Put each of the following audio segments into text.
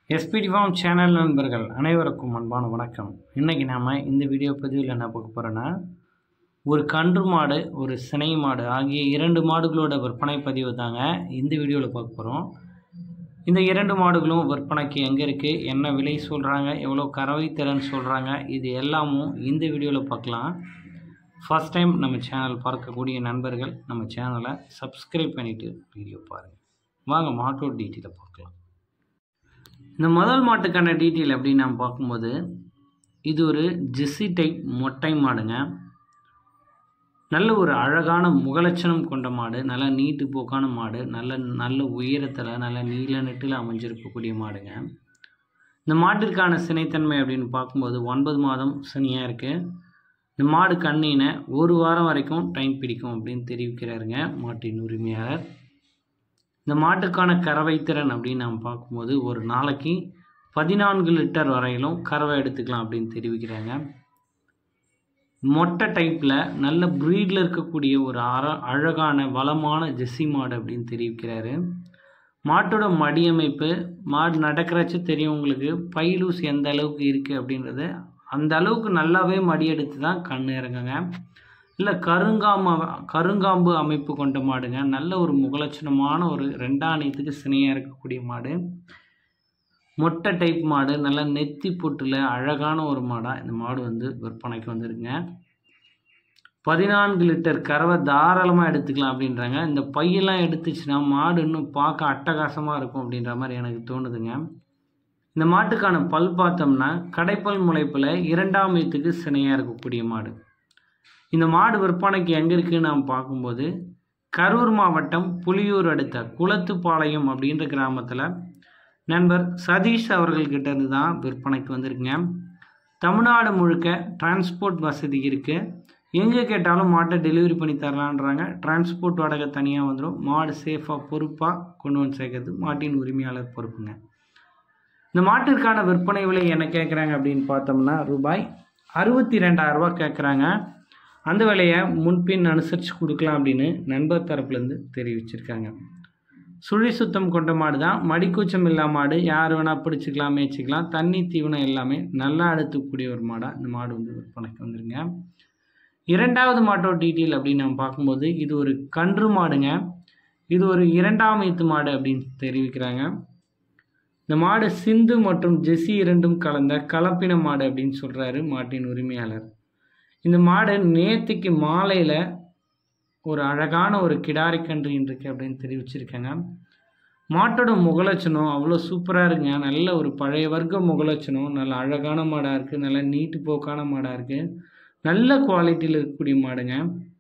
SPD form channel நண்பர்கள் அனைவருக்கும் அன்பான வணக்கம். இன்றைக்கி நாம் இந்த வீடியோ பதிவில் என்ன பார்க்க போகிறோன்னா, ஒரு கன்று மாடு ஒரு சினை மாடு ஆகிய 2 மாடுகளோட விற்பனை பதிவு தாங்க இந்த வீடியோவில் பார்க்க போகிறோம். இந்த 2 மாடுகளும் விற்பனைக்கு எங்கே இருக்குது, என்ன விலை சொல்கிறாங்க, எவ்வளோ கறவை திறன் சொல்கிறாங்க, இது எல்லாமும் இந்த வீடியோவில் பார்க்கலாம். ஃபஸ்ட் டைம் நம்ம சேனல் பார்க்கக்கூடிய நண்பர்கள் நம்ம சேனலை சப்ஸ்கிரைப் பண்ணிவிட்டு வீடியோ பாருங்கள். வாங்க மாட்டோட டீட்டெயிலை பார்க்கலாம். இந்த முதல் மாட்டுக்கான டீட்டெயில் அப்படின்னு நாம் பார்க்கும்போது, இது ஒரு ஜெர்சி டைப் மொட்டை மாடுங்க. நல்ல ஒரு அழகான முகலட்சணம் கொண்ட மாடு, நல்ல நீட்டு போக்கான மாடு, நல்ல உயரத்தில் நல்ல நீல நெட்டில் அமைஞ்சிருக்கக்கூடிய மாடுங்க. இந்த மாட்டிற்கான சினைத்தன்மை அப்படின்னு பார்க்கும்போது 9 மாதம் சினையாக இருக்குது. இந்த மாடு கண்ணினை 1 வாரம் வரைக்கும் டைம் பிடிக்கும் அப்படின்னு தெரிவிக்கிறாருங்க மாட்டின் உரிமையாளர். இந்த மாட்டுக்கான கறவை திறன் அப்படின்னு நாம் பார்க்கும்போது ஒரு நாளைக்கு 14 லிட்டர் வரையிலும் கறவை எடுத்துக்கலாம் அப்படின்னு தெரிவிக்கிறாங்க. மொட்டை டைப்பில் நல்ல ப்ரீடில் இருக்கக்கூடிய ஒரு அழகான வளமான ஜெர்சி மாடு அப்படின்னு தெரிவிக்கிறாரு. மாட்டோட மடியமைப்பு, மாடு நடக்கிறச்சு தெரியும் உங்களுக்கு, பைலூஸ் எந்த அளவுக்கு இருக்குது அப்படின்றது. அந்த அளவுக்கு நல்லாவே மடி எடுத்து தான் கண் இறங்குங்க. இல்லை கருங்காம்பு அமைப்பு கொண்ட மாடுங்க. நல்ல ஒரு முகலட்சணமான ஒரு 2 ஆணையத்துக்கு சினையாக இருக்கக்கூடிய மாடு, மொட்டை டைப் மாடு, நல்ல நெத்தி பொட்டில் அழகான ஒரு மாடாக இந்த மாடு வந்து விற்பனைக்கு வந்துருங்க. 14 லிட்டர் கறவை தாராளமாக எடுத்துக்கலாம் அப்படின்றாங்க. இந்த பையெல்லாம் எடுத்துச்சுன்னா மாடு இன்னும் பார்க்க அட்டகாசமாக இருக்கும் அப்படின்ற மாதிரி எனக்கு தோணுதுங்க. இந்த மாட்டுக்கான பல் பார்த்தோம்னா கடைப்பல் முளைப்பில் 2ஆம் ஈத்துக்கு சினையாக இருக்கக்கூடிய மாடு. இந்த மாடு விற்பனைக்கு எங்கே இருக்குதுன்னு நாம் பார்க்கும்போது, கரூர் மாவட்டம் புலியூர் அடுத்த குளத்துப்பாளையம் அப்படின்ற கிராமத்தில் நண்பர் சதீஷ் அவர்கள்கிட்ட இருந்து தான் விற்பனைக்கு வந்திருக்குங்க. தமிழ்நாடு முழுக்க டிரான்ஸ்போர்ட் வசதி இருக்குது. எங்கே கேட்டாலும் மாட்டை டெலிவரி பண்ணி தரலான்றாங்க. டிரான்ஸ்போர்ட் வாடகை தனியாக வந்துடும். மாடு சேஃபாக பொறுப்பாக கொண்டு வந்து சேர்க்கறது மாட்டின் உரிமையாளர் பொறுப்புங்க. இந்த மாட்டிற்கான விற்பனை விலை என்ன கேட்குறாங்க அப்படின்னு பார்த்தோம்னா ரூபாய் 62,000 கேட்குறாங்க. அந்த விலையை முன்பின் அனுசரித்து கொடுக்கலாம் அப்படின்னு நண்பர் தரப்புலேருந்து தெரிவிச்சிருக்காங்க. சுழி சுத்தம் கொண்ட மாடு தான், மடிக்கூச்சம் இல்லா மாடு, யார் வேணால் பிடிச்சிக்கலாம், மேய்ச்சிக்கலாம், தண்ணி தீவனம் எல்லாமே நல்லா எடுத்துக்கூடிய ஒரு மாடாக இந்த மாடு வந்து விற்பனைக்கு வந்துருங்க. 2வது மாட்டோட டீட்டெயில் அப்படின்னு நம்ம பார்க்கும்போது, இது ஒரு கன்று மாடுங்க. இது ஒரு 2ஆம் ஈத்து மாடு அப்படின்னு தெரிவிக்கிறாங்க. இந்த மாடு சிந்து மற்றும் ஜெர்சி 2ம் கலந்த கலப்பின மாடு அப்படின்னு சொல்கிறாரு மாட்டின் உரிமையாளர். இந்த மாடு நேற்றுக்கு மாலையில் ஒரு அழகான ஒரு கிடாரி கன்று இருக்கு அப்படின்னு தெரிவிச்சிருக்காங்க. மாட்டோட முகலட்சணம் அவ்வளோ சூப்பராக இருக்குங்க. நல்ல ஒரு பழைய வர்க்க முகலட்சணம், நல்ல அழகான மாடாக இருக்குது, நல்ல நீட்டு போக்கான மாடாக இருக்குது, நல்ல குவாலிட்டியில் இருக்கக்கூடிய மாடுங்க.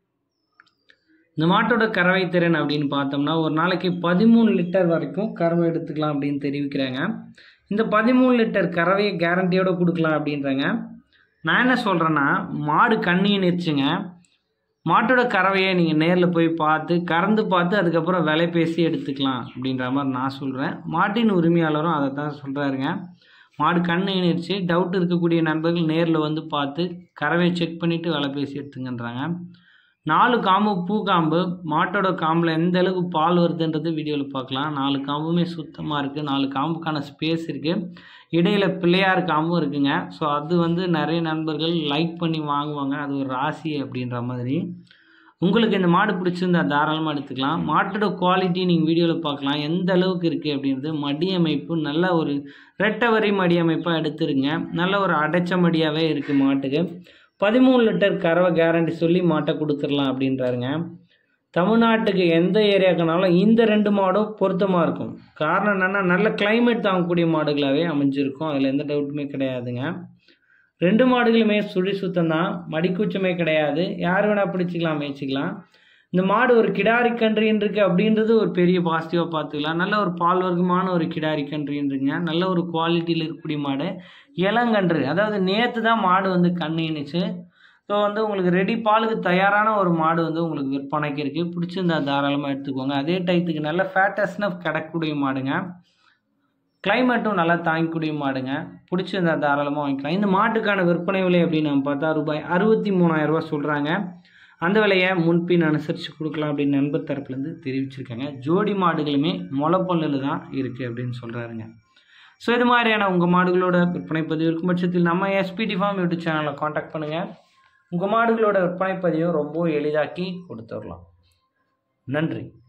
இந்த மாட்டோட கறவை திறன் அப்படின்னு பார்த்தோம்னா ஒரு நாளைக்கு 13 லிட்டர் வரைக்கும் கறவை எடுத்துக்கலாம் அப்படின்னு தெரிவிக்கிறாங்க. இந்த 13 லிட்டர் கறவையை கேரண்டியோடு கொடுக்கலாம் அப்படின்றாங்க. நான் என்ன சொல்கிறேன்னா, மாடு கண்ணின்னுச்சுங்க, மாட்டோட கறவையை நீங்கள் நேரில் போய் பார்த்து கறந்து பார்த்து அதுக்கப்புறம் விலை பேசி எடுத்துக்கலாம் அப்படின்ற மாதிரி நான் சொல்கிறேன். மாட்டின் உரிமையாளரும் அதை தான் சொல்கிறாருங்க. மாடு கண்ணின்னுச்சு, டவுட் இருக்கக்கூடிய நண்பர்கள் நேரில் வந்து பார்த்து கறவையை செக் பண்ணிவிட்டு விலை பேசி எடுத்துங்கன்றாங்க. 4 காம்பு பூக்காம்பு, மாட்டோட காம்பில் எந்த அளவுக்கு பால் வருதுன்றது வீடியோவில் பார்க்கலாம். 4 காம்புமே சுத்தமாக இருக்குது, 4 காம்புக்கான ஸ்பேஸ் இருக்குது, இடையில் பிள்ளையார் காம்பும் இருக்குங்க. ஸோ அது வந்து நிறைய நண்பர்கள் லைக் பண்ணி வாங்குவாங்க, அது ஒரு ராசி அப்படின்ற மாதிரி. உங்களுக்கு இந்த மாடு பிடிச்சிருந்தா தாராளமாக எடுத்துக்கலாம். மாட்டோட குவாலிட்டி நீங்கள் வீடியோவில் பார்க்கலாம் எந்த அளவுக்கு இருக்குது அப்படின்றது. மடி அமைப்பு நல்ல ஒரு ரெட்டை வரி மடி அமைப்பாக எடுத்துருங்க. நல்ல ஒரு அடைச்ச மடியாகவே இருக்குது மாட்டுக்கு. 13 லிட்டர் கறவை கேரண்டி சொல்லி மாட்டை கொடுத்துடலாம் அப்படின்றாருங்க. தமிழ்நாட்டுக்கு எந்த ஏரியாக்குனாலும் இந்த 2 மாடும் பொருத்தமாக இருக்கும். காரணம் என்னென்னா நல்ல கிளைமேட் தாங்கக்கூடிய மாடுகளாகவே அமைஞ்சிருக்கும், அதில் எந்த டவுட்டுமே கிடையாதுங்க. 2 மாடுகளுமே சுழி சுத்தம் தான், மடிக்கூச்சமே கிடையாது, யார் வேணால் பிடிச்சிக்கலாம், மேய்ச்சிக்கலாம். இந்த மாடு ஒரு கிடாரி கன்றின்னு இருக்குது அப்படின்றது ஒரு பெரிய பாசிட்டிவாக பார்த்துக்கலாம். நல்ல ஒரு பால் வர்க்கமான ஒரு கிடாரி கன்றின்றுங்க. நல்ல ஒரு குவாலிட்டியில் இருக்கக்கூடிய மாடு, இளங்கன்று, அதாவது நேற்று தான் மாடு வந்து கண்ணின்னுச்சு. ஸோ வந்து உங்களுக்கு ரெடி பாலுக்கு தயாரான ஒரு மாடு வந்து உங்களுக்கு விற்பனைக்கு இருக்குது. பிடிச்சிருந்தா தாராளமாக எடுத்துக்கோங்க. அதே டயத்துக்கு நல்ல ஃபேட்டஸ்னப் கிடக்கக்கூடிய மாடுங்க, கிளைமேட்டும் நல்லா தாங்கக்கூடிய மாடுங்க. பிடிச்சிருந்தா தாராளமாக வாங்கிக்கலாம். இந்த மாட்டுக்கான விற்பனை விலை அப்படின்னு நம்ம பார்த்தா ரூபாய் 63,000 சொல்கிறாங்க. அந்த விலையை முன்பின் அனுசரித்து கொடுக்கலாம் அப்படின்னு நண்பர் தரப்புலேருந்து தெரிவிச்சிருக்காங்க. ஜோடி மாடுகளுமே முளைப்பல்லில் தான் இருக்குது அப்படின்னு சொல்கிறாருங்க. ஸோ இது மாதிரியான உங்கள் மாடுகளோட விற்பனை பதிவு இருக்கும் பட்சத்தில் நம்ம எஸ்பிடி ஃபார்ம் யூடியூப் சேனலில் காண்டாக்ட் பண்ணுங்கள். உங்கள் மாடுகளோட விற்பனை பதிவை ரொம்ப எளிதாக்கி கொடுத்துடலாம். நன்றி.